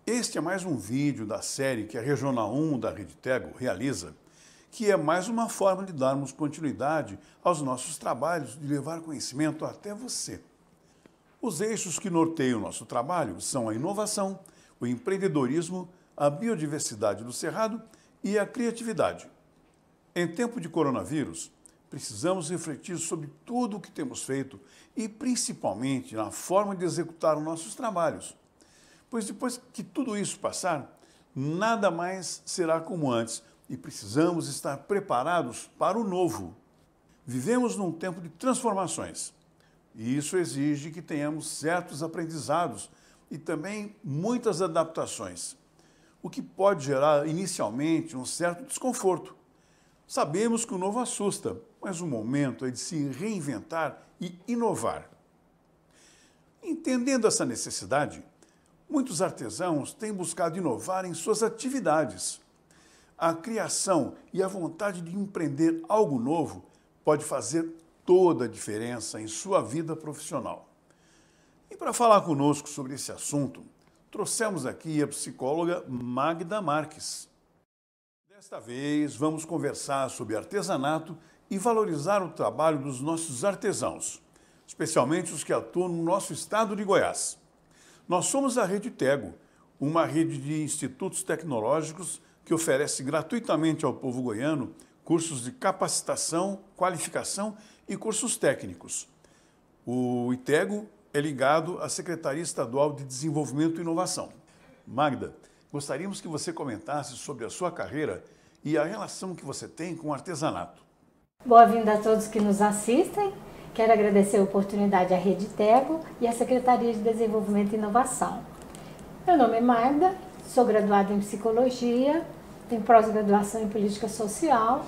Este é mais um vídeo da série que a Regional 1 da Rede Tego realiza, que é mais uma forma de darmos continuidade aos nossos trabalhos de levar conhecimento até você. Os eixos que norteiam o nosso trabalho são a inovação, o empreendedorismo, a biodiversidade do Cerrado e a criatividade. Em tempo de coronavírus, precisamos refletir sobre tudo o que temos feito e principalmente na forma de executar os nossos trabalhos. Pois depois que tudo isso passar, nada mais será como antes e precisamos estar preparados para o novo. Vivemos num tempo de transformações e isso exige que tenhamos certos aprendizados e também muitas adaptações, o que pode gerar inicialmente um certo desconforto. Sabemos que o novo assusta, mas o momento é de se reinventar e inovar. Entendendo essa necessidade, muitos artesãos têm buscado inovar em suas atividades. A criação e a vontade de empreender algo novo pode fazer toda a diferença em sua vida profissional. E para falar conosco sobre esse assunto, trouxemos aqui a psicóloga Magda Marques. Desta vez, vamos conversar sobre artesanato e valorizar o trabalho dos nossos artesãos, especialmente os que atuam no nosso estado de Goiás. Nós somos a Rede Tego, uma rede de institutos tecnológicos que oferece gratuitamente ao povo goiano cursos de capacitação, qualificação e cursos técnicos. O ITEGO é ligado à Secretaria Estadual de Desenvolvimento e Inovação. Magda, gostaríamos que você comentasse sobre a sua carreira e a relação que você tem com o artesanato. Boa-vinda a todos que nos assistem. Quero agradecer a oportunidade à Rede Tego e à Secretaria de Desenvolvimento e Inovação. Meu nome é Magda, sou graduada em Psicologia, tenho pós-graduação em Política Social,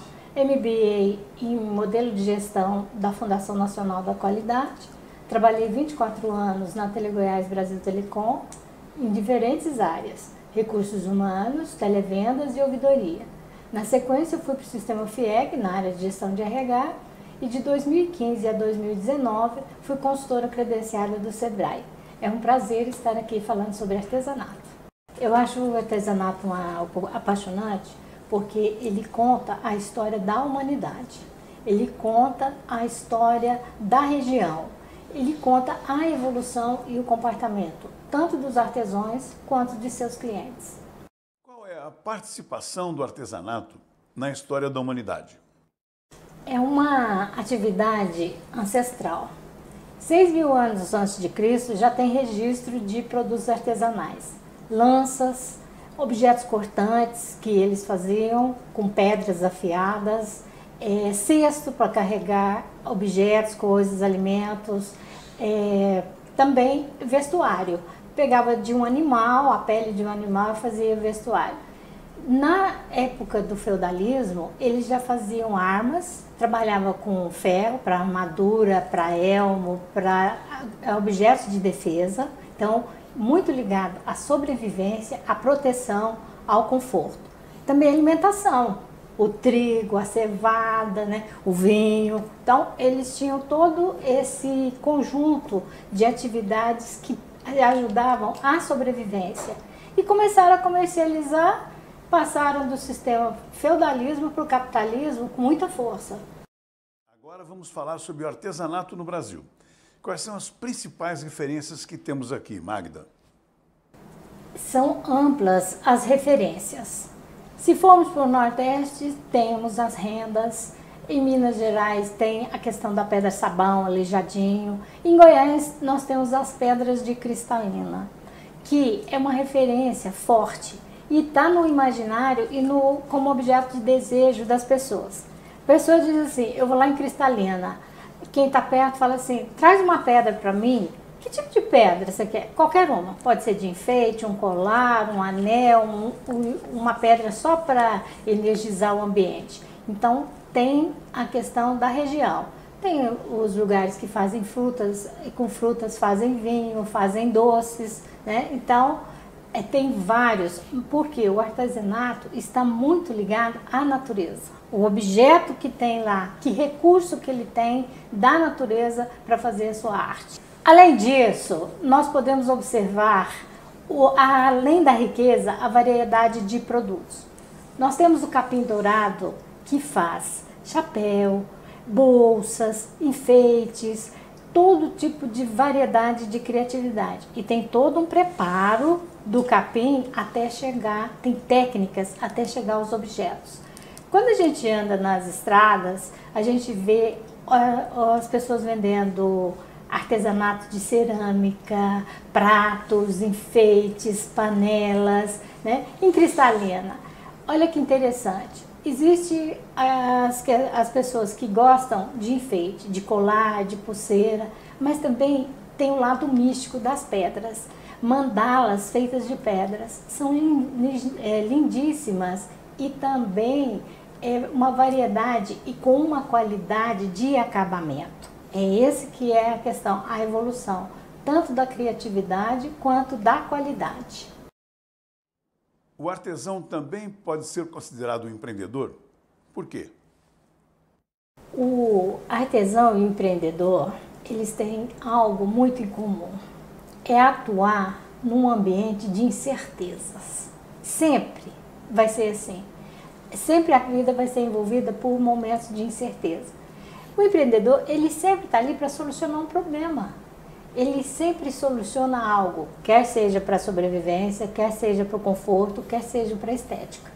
MBA em Modelo de Gestão da Fundação Nacional da Qualidade. Trabalhei 24 anos na Telegoiás Brasil Telecom, em diferentes áreas, recursos humanos, televendas e ouvidoria. Na sequência, eu fui para o Sistema FIEG, na área de gestão de RH, e de 2015 a 2019 fui consultora credenciada do SEBRAE. É um prazer estar aqui falando sobre artesanato. Eu acho o artesanato apaixonante porque ele conta a história da humanidade, ele conta a história da região, ele conta a evolução e o comportamento, tanto dos artesãos quanto de seus clientes. Qual é a participação do artesanato na história da humanidade? É uma atividade ancestral. 6.000 anos antes de Cristo já tem registro de produtos artesanais, lanças, objetos cortantes que eles faziam com pedras afiadas, cesto para carregar objetos, coisas, alimentos, também vestuário. Pegava de um animal, a pele de um animal e fazia vestuário. Na época do feudalismo, eles já faziam armas, trabalhavam com ferro para armadura, para elmo, para objetos de defesa. Então, muito ligado à sobrevivência, à proteção, ao conforto. Também a alimentação, o trigo, a cevada, né, o vinho. Então, eles tinham todo esse conjunto de atividades que ajudavam à sobrevivência. E começaram a comercializar, passaram do sistema feudalismo para o capitalismo com muita força. Agora vamos falar sobre o artesanato no Brasil. Quais são as principais referências que temos aqui, Magda? São amplas as referências. Se formos para o Nordeste, temos as rendas. Em Minas Gerais tem a questão da pedra-sabão, aleijadinho. Em Goiás nós temos as pedras de cristalina, que é uma referência forte e está no imaginário e como objeto de desejo das pessoas. A pessoa diz assim, eu vou lá em Cristalina. Quem está perto fala assim, traz uma pedra para mim. Que tipo de pedra você quer? Qualquer uma. Pode ser de enfeite, um colar, um anel, uma pedra só para energizar o ambiente. Então, tem a questão da região. Tem os lugares que fazem frutas, e com frutas fazem vinho, fazem doces, né? Então, tem vários, porque o artesanato está muito ligado à natureza. O objeto que tem lá, que recurso que ele tem da natureza para fazer a sua arte. Além disso, nós podemos observar Além da riqueza, a variedade de produtos. Nós temos o capim dourado, que faz chapéu, bolsas, enfeites, todo tipo de variedade de criatividade. E tem todo um preparo do capim até chegar, tem técnicas até chegar aos objetos. Quando a gente anda nas estradas, a gente vê as pessoas vendendo artesanato de cerâmica, pratos, enfeites, panelas, né, em cristalina. Olha que interessante. Existem as pessoas que gostam de enfeite, de colar, de pulseira, mas também tem o lado místico das pedras. Mandalas feitas de pedras são lindíssimas e também uma variedade e com uma qualidade de acabamento. É esse que é a questão, a evolução, tanto da criatividade quanto da qualidade. O artesão também pode ser considerado um empreendedor? Por quê? O artesão e o empreendedor, eles têm algo muito em comum. É atuar num ambiente de incertezas. Sempre vai ser assim. Sempre a vida vai ser envolvida por momentos de incerteza. O empreendedor, ele sempre está ali para solucionar um problema. Ele sempre soluciona algo, quer seja para a sobrevivência, quer seja para o conforto, quer seja para a estética.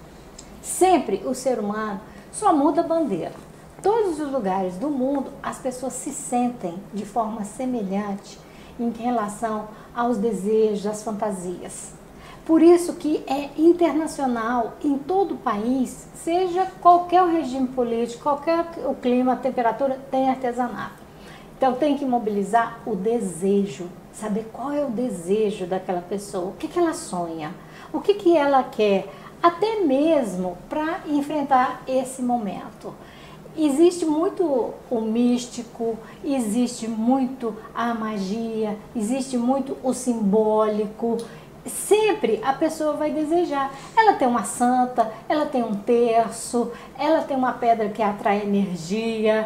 Sempre o ser humano só muda a bandeira. Todos os lugares do mundo, as pessoas se sentem de forma semelhante em relação aos desejos, às fantasias. Por isso que é internacional em todo o país, seja qualquer o regime político, qualquer o clima, a temperatura, tem artesanato. Então tem que mobilizar o desejo, saber qual é o desejo daquela pessoa, o que ela sonha, o que ela quer, até mesmo para enfrentar esse momento. Existe muito o místico, existe muito a magia, existe muito o simbólico. Sempre a pessoa vai desejar. Ela tem uma santa, ela tem um terço, ela tem uma pedra que atrai energia.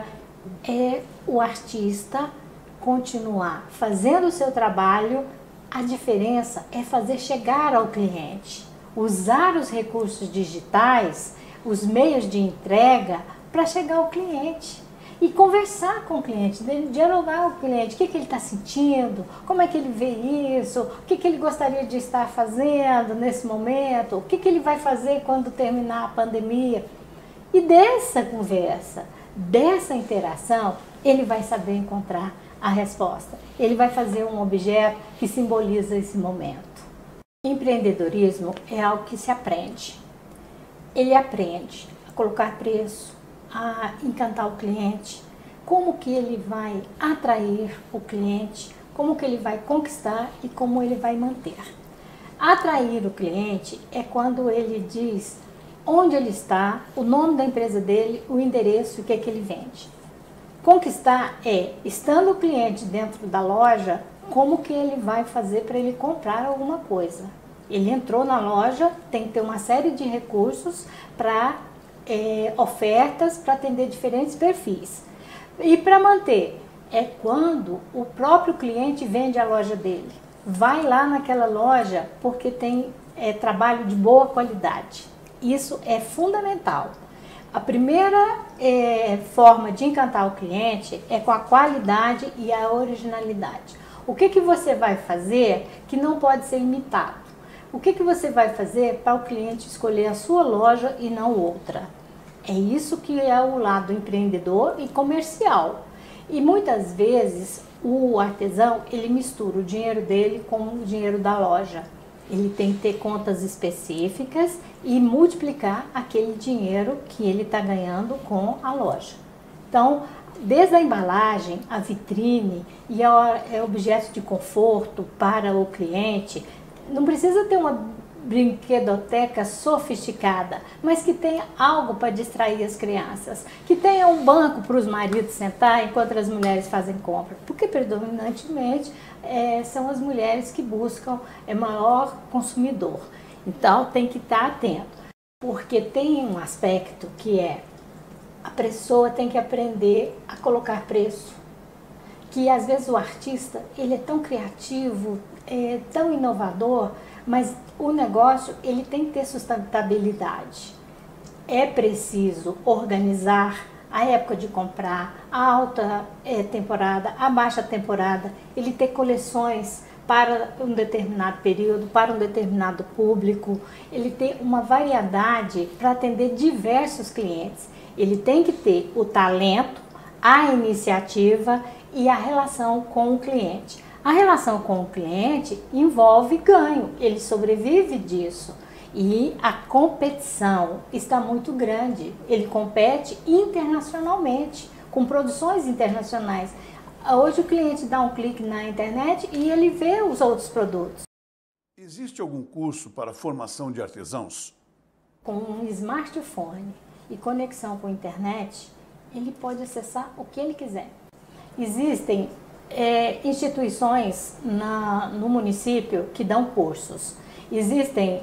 É o artista continuar fazendo o seu trabalho, a diferença é fazer chegar ao cliente, usar os recursos digitais, os meios de entrega para chegar ao cliente e conversar com o cliente, dialogar com o cliente, o que ele está sentindo, como é que ele vê isso, o que ele gostaria de estar fazendo nesse momento, o que ele vai fazer quando terminar a pandemia. E dessa conversa, dessa interação, ele vai saber encontrar a resposta. Ele vai fazer um objeto que simboliza esse momento. Empreendedorismo é algo que se aprende. Ele aprende a colocar preço, a encantar o cliente, como que ele vai atrair o cliente, como que ele vai conquistar e como ele vai manter. Atrair o cliente é quando ele diz onde ele está, o nome da empresa dele, o endereço e o que é que ele vende. Conquistar é, estando o cliente dentro da loja, como que ele vai fazer para ele comprar alguma coisa. Ele entrou na loja, tem que ter uma série de recursos para ofertas para atender diferentes perfis. E para manter, é quando o próprio cliente vende a loja dele. Vai lá naquela loja porque tem trabalho de boa qualidade. Isso é fundamental. A primeira forma de encantar o cliente é com a qualidade e a originalidade. O que você vai fazer que não pode ser imitado? O que você vai fazer para o cliente escolher a sua loja e não outra? É isso que é o lado empreendedor e comercial. E muitas vezes o artesão, ele mistura o dinheiro dele com o dinheiro da loja. Ele tem que ter contas específicas e multiplicar aquele dinheiro que ele está ganhando com a loja. Então, desde a embalagem, a vitrine e objetos de conforto para o cliente, não precisa ter uma brinquedoteca sofisticada, mas que tenha algo para distrair as crianças, que tenha um banco para os maridos sentar enquanto as mulheres fazem compra, porque predominantemente são as mulheres que buscam maior consumidor. Então tem que estar atento, porque tem um aspecto que a pessoa tem que aprender a colocar preço, que às vezes o artista ele é tão criativo, tão inovador, mas o negócio ele tem que ter sustentabilidade. É preciso organizar a época de comprar, a alta temporada, a baixa temporada, ele ter coleções para um determinado período, para um determinado público, ele ter uma variedade para atender diversos clientes. Ele tem que ter o talento, a iniciativa e a relação com o cliente. A relação com o cliente envolve ganho, ele sobrevive disso. E a competição está muito grande. Ele compete internacionalmente, com produções internacionais. Hoje o cliente dá um clique na internet e ele vê os outros produtos. Existe algum curso para formação de artesãos? Com um smartphone e conexão com a internet, ele pode acessar o que ele quiser. Existem instituições no município que dão cursos. Existem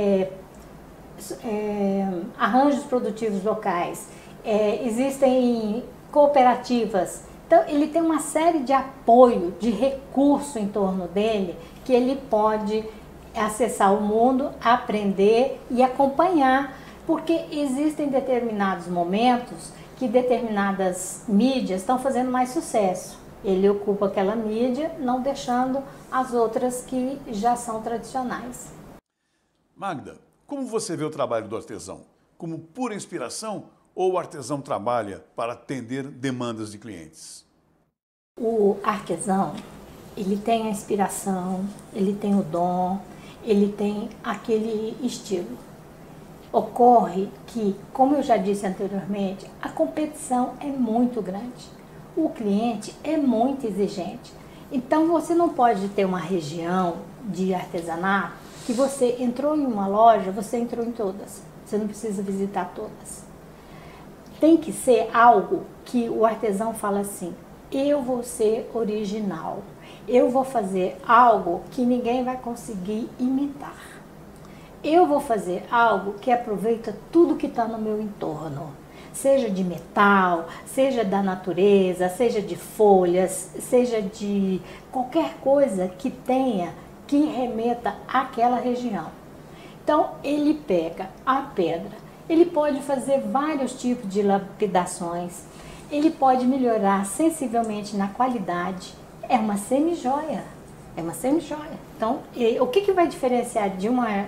arranjos produtivos locais, existem cooperativas. Então, ele tem uma série de apoio, de recurso em torno dele, que ele pode acessar o mundo, aprender e acompanhar, porque existem determinados momentos que determinadas mídias estão fazendo mais sucesso. Ele ocupa aquela mídia, não deixando as outras que já são tradicionais. Magda, como você vê o trabalho do artesão? Como pura inspiração ou o artesão trabalha para atender demandas de clientes? O artesão, ele tem a inspiração, ele tem o dom, ele tem aquele estilo. Ocorre que, como eu já disse anteriormente, a competição é muito grande. O cliente é muito exigente. Então você não pode ter uma região de artesanato que você entrou em uma loja, você entrou em todas. Você não precisa visitar todas. Tem que ser algo que o artesão fala assim: eu vou ser original. Eu vou fazer algo que ninguém vai conseguir imitar. Eu vou fazer algo que aproveita tudo que está no meu entorno. Seja de metal, seja da natureza, seja de folhas, seja de qualquer coisa que tenha, que remeta àquela região. Então, ele pega a pedra, ele pode fazer vários tipos de lapidações, ele pode melhorar sensivelmente na qualidade. É uma semijoia, é uma semijoia. Então, o que vai diferenciar de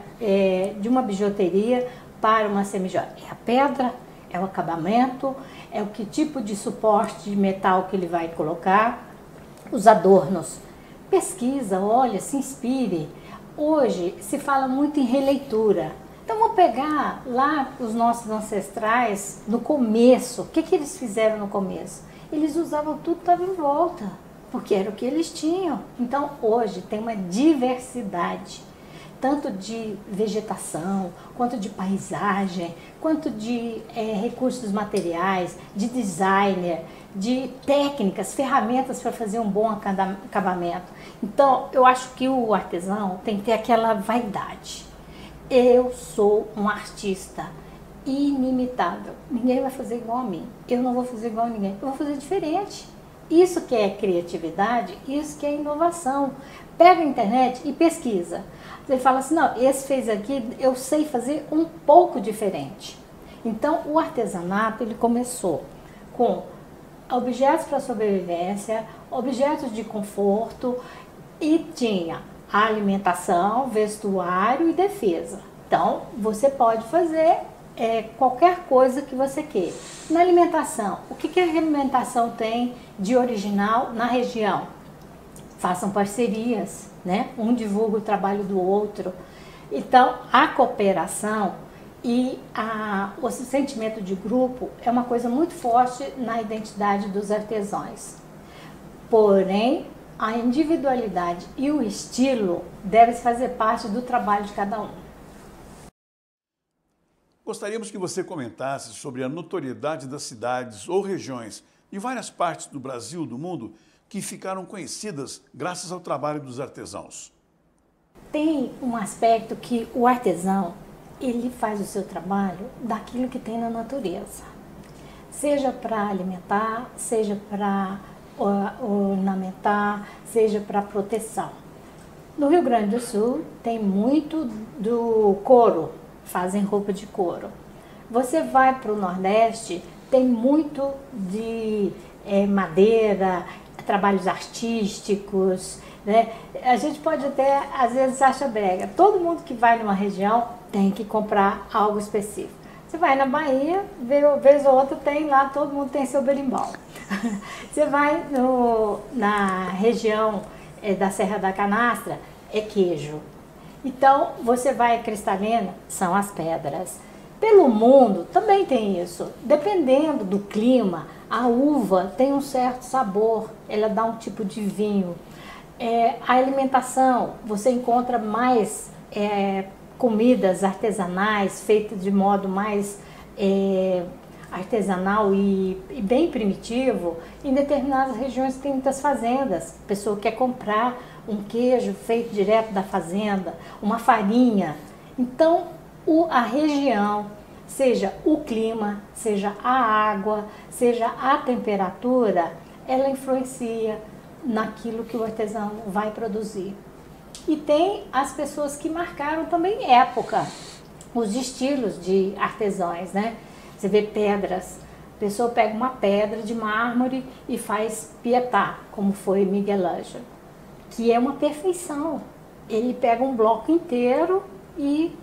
uma bijuteria para uma semijoia? É a pedra, é o acabamento, é o que tipo de suporte de metal que ele vai colocar, os adornos. Pesquisa, olha, se inspire. Hoje se fala muito em releitura. Então vamos pegar lá os nossos ancestrais no começo. O que eles fizeram no começo? Eles usavam tudo que estava em volta, porque era o que eles tinham. Então hoje tem uma diversidade, tanto de vegetação, quanto de paisagem, quanto de recursos materiais, de designer, de técnicas, ferramentas para fazer um bom acabamento. Então, eu acho que o artesão tem que ter aquela vaidade. Eu sou um artista inimitável. Ninguém vai fazer igual a mim. Eu não vou fazer igual a ninguém. Eu vou fazer diferente. Isso que é criatividade, isso que é inovação. Pega a internet e pesquisa. Você fala assim, não, esse fez aqui, eu sei fazer um pouco diferente. Então, o artesanato, ele começou com objetos para sobrevivência, objetos de conforto e tinha a alimentação, vestuário e defesa. Então, você pode fazer qualquer coisa que você queira. Na alimentação, o que a alimentação tem de original na região? Façam parcerias, né? Um divulga o trabalho do outro. Então, a cooperação e o sentimento de grupo é uma coisa muito forte na identidade dos artesãos. Porém, a individualidade e o estilo devem fazer parte do trabalho de cada um. Gostaríamos que você comentasse sobre a notoriedade das cidades ou regiões de várias partes do Brasil e do mundo que ficaram conhecidas graças ao trabalho dos artesãos. Tem um aspecto que o artesão, ele faz o seu trabalho daquilo que tem na natureza. Seja para alimentar, seja para ornamentar, seja para proteção. No Rio Grande do Sul tem muito do couro, fazem roupa de couro. Você vai para o Nordeste, tem muito de madeira, trabalhos artísticos, né? A gente pode até, às vezes, acha brega. Todo mundo que vai numa região tem que comprar algo específico. Você vai na Bahia, vez ou outra tem lá, todo mundo tem seu berimbau. Você vai na região da Serra da Canastra, é queijo. Então, você vai a Cristalina, são as pedras. Pelo mundo também tem isso. Dependendo do clima, a uva tem um certo sabor, ela dá um tipo de vinho. A alimentação, você encontra mais comidas artesanais, feitas de modo mais artesanal e bem primitivo. Em determinadas regiões tem muitas fazendas. A pessoa quer comprar um queijo feito direto da fazenda, uma farinha. Então, a região, seja o clima, seja a água, seja a temperatura, ela influencia naquilo que o artesão vai produzir. E tem as pessoas que marcaram também época, os estilos de artesãos, né? Você vê pedras, a pessoa pega uma pedra de mármore e faz Pietà, como foi Miguel Ângelo, que é uma perfeição. Ele pega um bloco inteiro e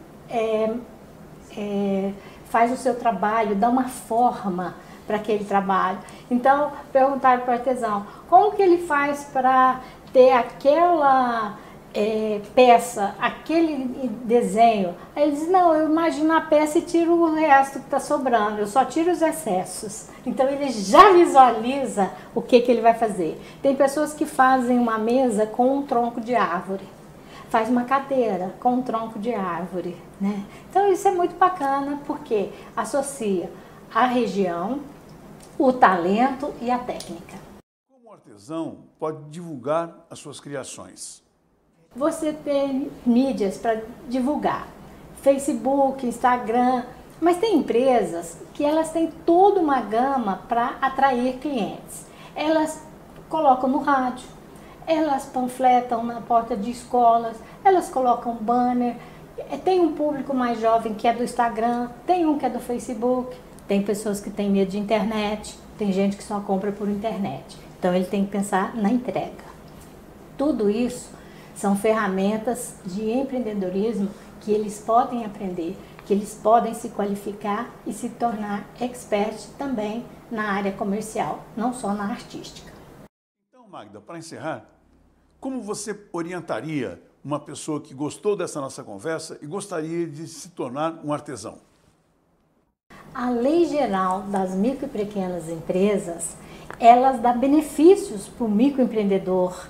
faz o seu trabalho, dá uma forma para aquele trabalho. Então, perguntaram para o artesão, como que ele faz para ter aquela peça, aquele desenho? Aí ele diz, não, eu imagino a peça e tiro o resto que está sobrando, eu só tiro os excessos. Então, ele já visualiza o que ele vai fazer. Tem pessoas que fazem uma mesa com um tronco de árvore, faz uma cadeira com um tronco de árvore, né? Então, isso é muito bacana, porque associa a região, o talento e a técnica. Como o artesão pode divulgar as suas criações? Você tem mídias para divulgar, Facebook, Instagram, mas tem empresas que elas têm toda uma gama para atrair clientes. Elas colocam no rádio, elas panfletam na porta de escolas, elas colocam banner. Tem um público mais jovem que é do Instagram, tem um que é do Facebook, tem pessoas que têm medo de internet, tem gente que só compra por internet. Então ele tem que pensar na entrega. Tudo isso são ferramentas de empreendedorismo que eles podem aprender, que eles podem se qualificar e se tornar expert também na área comercial, não só na artística. Então, Magda, para encerrar, como você orientaria uma pessoa que gostou dessa nossa conversa e gostaria de se tornar um artesão? A Lei Geral das Micro e Pequenas Empresas, elas dá benefícios para o microempreendedor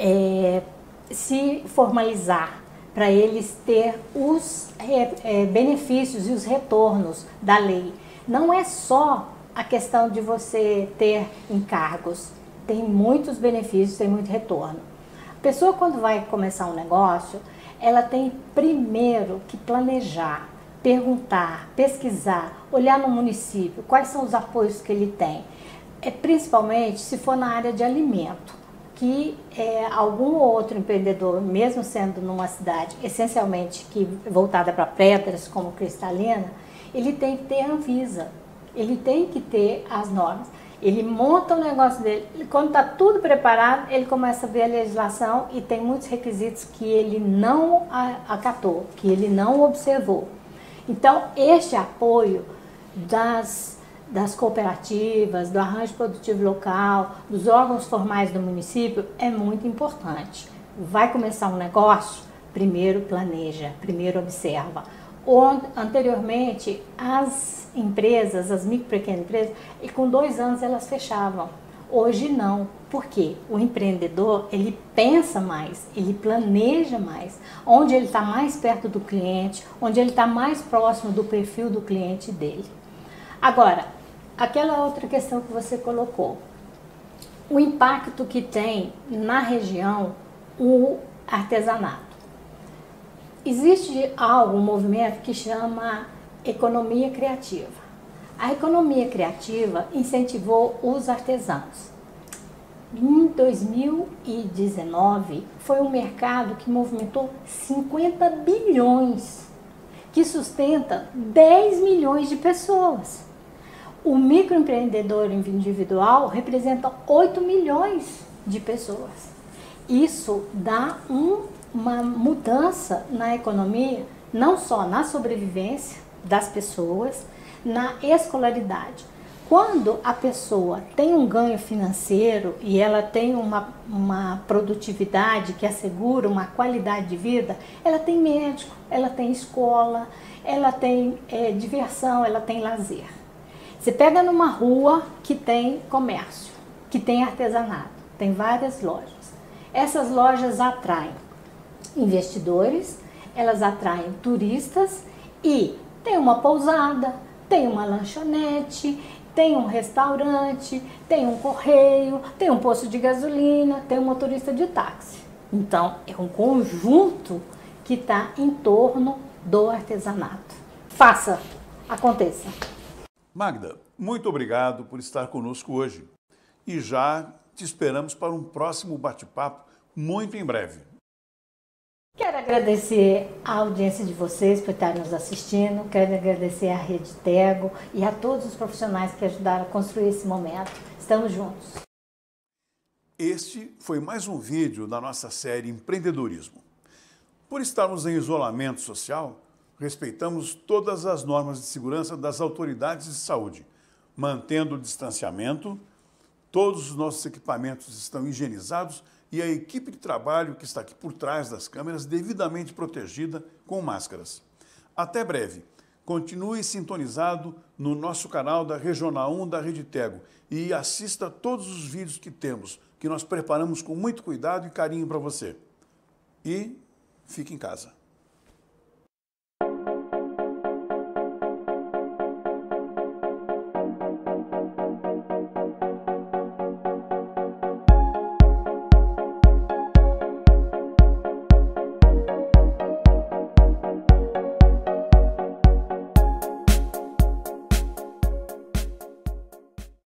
se formalizar, para eles ter os benefícios e os retornos da lei. Não é só a questão de você ter encargos, tem muitos benefícios, tem muito retorno. A pessoa, quando vai começar um negócio, ela tem primeiro que planejar, perguntar, pesquisar, olhar no município, quais são os apoios que ele tem. Principalmente se for na área de alimento, que algum outro empreendedor, mesmo sendo numa cidade essencialmente voltada para pedras, como Cristalina, ele tem que ter a Anvisa, ele tem que ter as normas. Ele monta o negócio dele, quando está tudo preparado, ele começa a ver a legislação e tem muitos requisitos que ele não acatou, que ele não observou. Então, este apoio das cooperativas, do arranjo produtivo local, dos órgãos formais do município é muito importante. Vai começar um negócio? Primeiro planeja, primeiro observa. Anteriormente, as empresas, as micro e pequenas empresas, e com 2 anos elas fechavam. Hoje não. Por quê? O empreendedor, ele pensa mais, ele planeja mais, onde ele está mais perto do cliente, onde ele está mais próximo do perfil do cliente dele. Agora, aquela outra questão que você colocou, o impacto que tem na região o artesanato. Existe um movimento que chama economia criativa. A economia criativa incentivou os artesãos. Em 2019, foi um mercado que movimentou 50 bilhões, que sustenta 10 milhões de pessoas. O microempreendedor individual representa 8 milhões de pessoas. Isso dá uma mudança na economia, não só na sobrevivência das pessoas, na escolaridade. Quando a pessoa tem um ganho financeiro e ela tem uma produtividade que assegura uma qualidade de vida, ela tem médico, ela tem escola, ela tem diversão, ela tem lazer. Você pega numa rua que tem comércio, que tem artesanato, tem várias lojas. Essas lojas atraem investidores, elas atraem turistas e tem uma pousada, tem uma lanchonete, tem um restaurante, tem um correio, tem um posto de gasolina, tem um motorista de táxi. Então, é um conjunto que está em torno do artesanato. Faça, aconteça. Magda, muito obrigado por estar conosco hoje. E já te esperamos para um próximo bate-papo muito em breve. Quero agradecer a audiência de vocês por estarem nos assistindo, quero agradecer à Rede Tego e a todos os profissionais que ajudaram a construir esse momento. Estamos juntos. Este foi mais um vídeo da nossa série Empreendedorismo. Por estarmos em isolamento social, respeitamos todas as normas de segurança das autoridades de saúde, mantendo o distanciamento, todos os nossos equipamentos estão higienizados e a equipe de trabalho que está aqui por trás das câmeras devidamente protegida com máscaras. Até breve. Continue sintonizado no nosso canal da Regional 1 da Rede Tego e assista todos os vídeos que temos, que nós preparamos com muito cuidado e carinho para você. E fique em casa.